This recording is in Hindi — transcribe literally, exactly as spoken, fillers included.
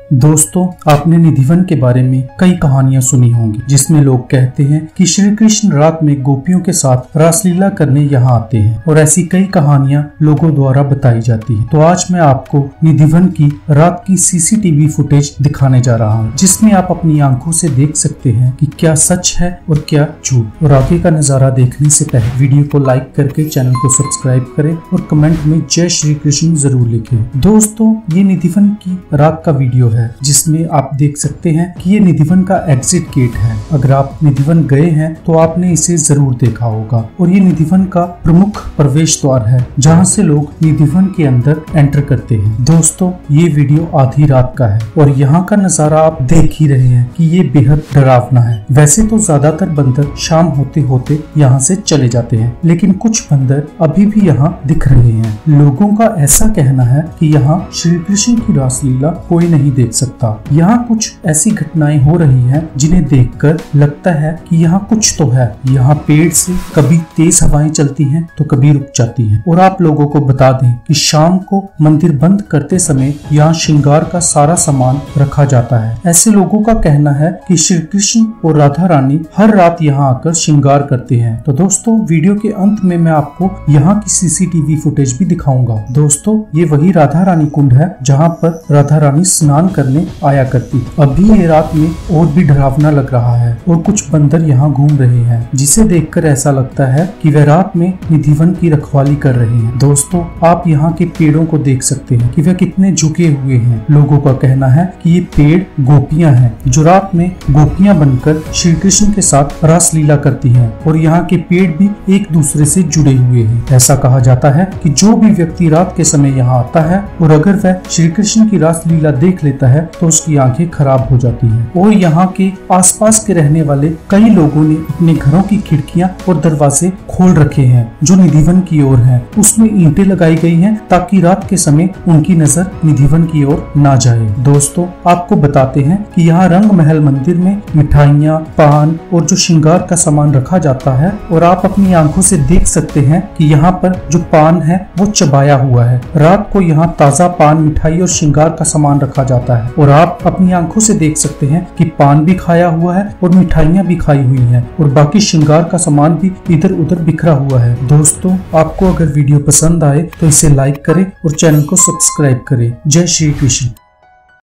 दोस्तों, आपने निधिवन के बारे में कई कहानियां सुनी होंगी जिसमें लोग कहते हैं कि श्री कृष्ण रात में गोपियों के साथ रासलीला करने यहाँ आते हैं और ऐसी कई कहानियां लोगों द्वारा बताई जाती हैं। तो आज मैं आपको निधिवन की रात की सीसीटीवी फुटेज दिखाने जा रहा हूँ, जिसमें आप अपनी आंखों से देख सकते हैं कि क्या सच है और क्या झूठ। और आगे का नजारा देखने से पहले वीडियो को लाइक करके चैनल को सब्सक्राइब करें और कमेंट में जय श्री कृष्ण जरूर लिखें। दोस्तों, ये निधिवन की रात का वीडियो है जिसमें आप देख सकते हैं कि ये निधिवन का एग्जिट गेट है। अगर आप निधिवन गए हैं तो आपने इसे जरूर देखा होगा और ये निधिवन का प्रमुख प्रवेश द्वार है जहां से लोग निधिवन के अंदर एंटर करते हैं। दोस्तों, ये वीडियो आधी रात का है और यहाँ का नजारा आप देख ही रहे हैं कि ये बेहद डरावना है। वैसे तो ज्यादातर बंदर शाम होते होते यहाँ से चले जाते हैं, लेकिन कुछ बंदर अभी भी यहाँ दिख रहे हैं। लोगों का ऐसा कहना है कि यहाँ श्री कृष्ण की रासलीला कोई नहीं देख सकता। यहाँ कुछ ऐसी घटनाएं हो रही हैं जिन्हें देखकर लगता है कि यहाँ कुछ तो है। यहाँ पेड़ से कभी तेज हवाएं चलती हैं तो कभी रुक जाती हैं। और आप लोगों को बता दें कि शाम को मंदिर बंद करते समय यहाँ श्रृंगार का सारा सामान रखा जाता है। ऐसे लोगों का कहना है कि श्री कृष्ण और राधा रानी हर रात यहाँ आकर श्रृंगार करते हैं। तो दोस्तों, वीडियो के अंत में मैं आपको यहाँ की सीसीटीवी फुटेज भी दिखाऊंगा। दोस्तों, ये वही राधा रानी कुंड है जहाँ पर राधा रानी स्नान करने आया करती। अभी ये रात में और भी डरावना लग रहा है और कुछ बंदर यहाँ घूम रहे हैं, जिसे देखकर ऐसा लगता है कि वे रात में निधिवन की रखवाली कर रहे हैं। दोस्तों, आप यहाँ के पेड़ों को देख सकते हैं कि वे कितने झुके हुए हैं। लोगों का कहना है कि ये पेड़ गोपियां हैं जो रात में गोपियां बनकर श्री कृष्ण के साथ रासलीला करती हैं और यहाँ के पेड़ भी एक दूसरे से जुड़े हुए हैं। ऐसा कहा जाता है कि जो भी व्यक्ति रात के समय यहाँ आता है और अगर वह श्री कृष्ण की रासलीला देख लेता है तो उसकी आंखें खराब हो जाती हैं। और यहाँ के आसपास के रहने वाले कई लोगों ने अपने घरों की खिड़कियां और दरवाजे खोल रखे हैं जो निधिवन की ओर हैं। उसमें ईंटें लगाई गई हैं ताकि रात के समय उनकी नजर निधिवन की ओर ना जाए। दोस्तों, आपको बताते हैं कि यहाँ रंग महल मंदिर में मिठाइयाँ, पान और जो श्रृंगार का सामान रखा जाता है और आप अपनी आंखों से देख सकते हैं कि यहाँ पर जो पान है वो चबाया हुआ है। रात को यहाँ ताजा पान, मिठाई और श्रृंगार का सामान रखा जाता है और आप अपनी आंखों से देख सकते हैं कि पान भी खाया हुआ है और मिठाइयाँ भी खाई हुई हैं और बाकी श्रृंगार का सामान भी इधर उधर बिखरा हुआ है। दोस्तों, आपको अगर वीडियो पसंद आए तो इसे लाइक करें और चैनल को सब्सक्राइब करें। जय श्री कृष्ण।